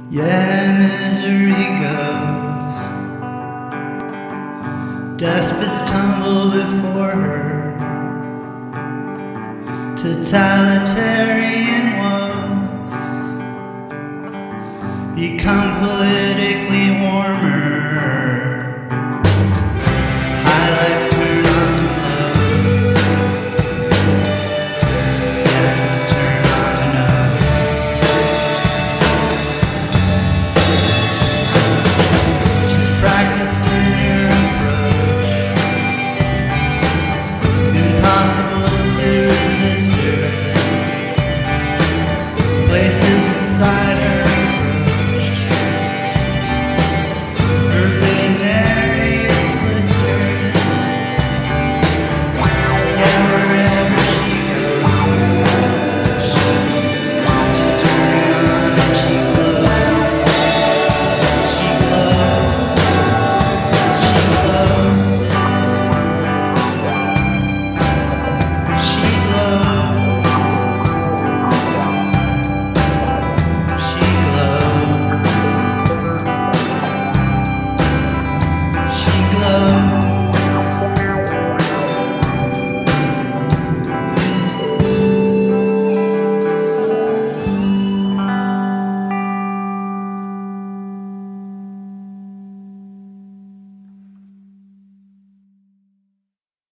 Yeah, misery goes. Despots tumble before her. Totalitarian woes become politically warmer. Highlights turn on the low. Yeses turn on the no. She's practiced in her approach. Impossible to resist her. Places inside her approached. Forbidden areas blistered. Yeah, wherever she goes, she's turning on and she